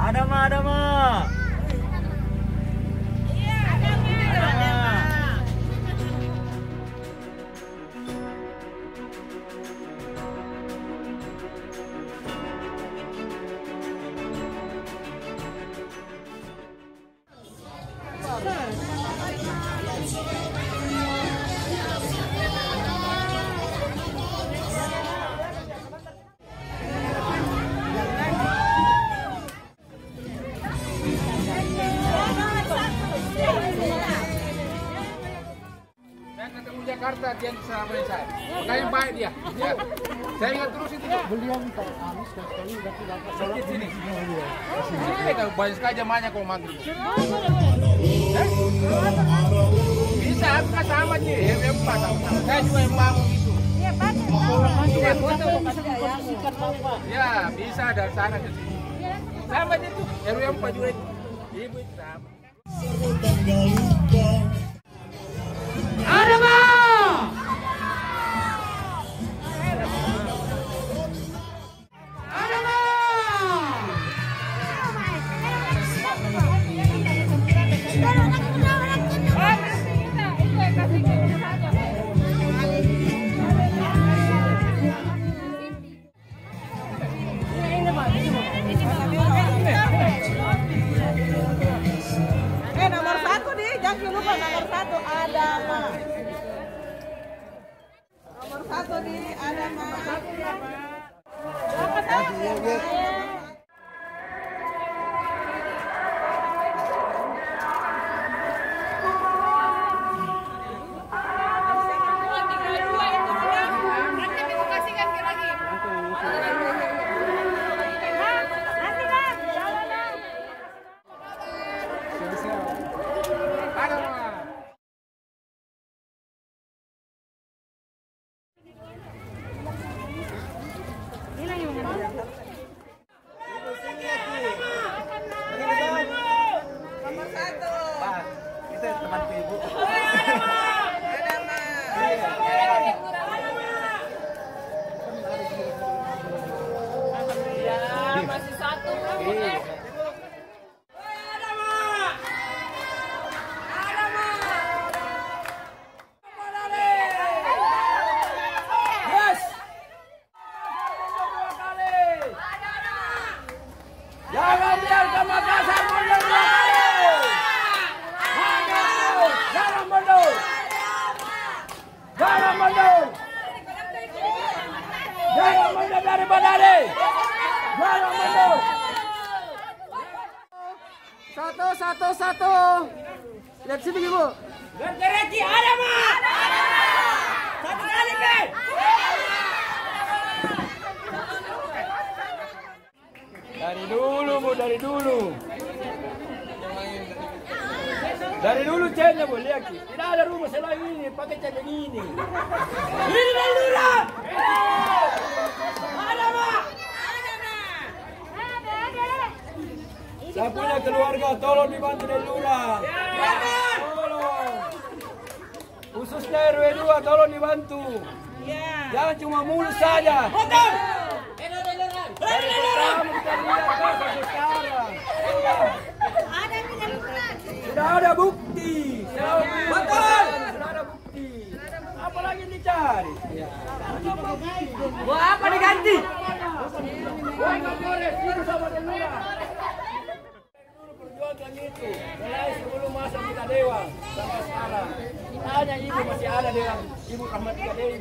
ADAMA, ADAMA. Iya, ADAMA. Jakarta dia sama saya. Makanya baik dia. Ya. Saya ingat terus itu. Beliau minta Anis sekali tapi dapat sholat Sini. Sini tahu banyak sekali jamaahnya kalau maghrib. Bisa apa sama sih? Yang empat. Saya juga yang bangun itu. Iya, Pak. Ya, bisa dari sana ke sini. Sama itu. RW 4 juga itu. Ibu itu sama. ADAMA. Nomor 1 nih, jangan lupa nomor 1 ADAMA. Nomor 1 nih ADAMA. Masih 1. Jangan biarkan Makassar mundur dua kali. Jangan mundur. Jangan mundur. Jangan mundur dari Badari. Jangan mundur. Satu. Lihat sini Ibu. Bergerak ADAMA. Satu kali ke. Dari dulu Bu, dari dulu. Dari dulu catnya Bu, lihat. Tidak ada rumah selain ini, pakai cat begini. Ini dari Indira. ADAMA. Saya punya keluarga, tolong dibantu dari lurah. Tolong. Khususnya RW 2, tolong dibantu. Jangan cuma mulut saja. Dari pertama kita lihat sampai sekarang. Sudah ada bukti. Betul. Sudah ada bukti. Apa lagi dicari? Buat apa diganti? Buat Kapolres itu sama Indira. Perjuangan itu. Mulai sebelum masa kita dewan sampai sekarang. Kita hanya ibu masih ada dengan Ibu Rahmat Dewi.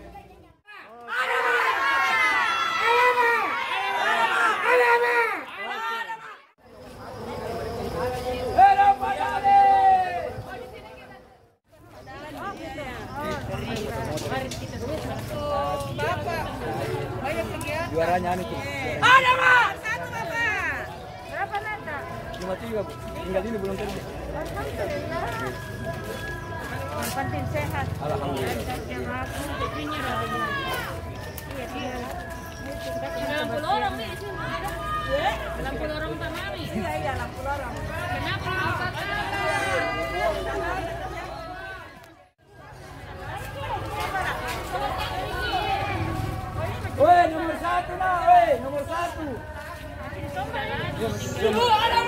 Juaranya itu. ADAMA. Satu Bapak. Berapa nata? 53 Bu. Tinggal ini belum terima. Yang penting sehat. Alhamdulillah. Iya. 60 orang nih di sini. 60 orang sama nih. Iya, 60 orang. Kenapa? Woi, nomor 1 lah, woi, nomor 1. Sombala. Ibu ada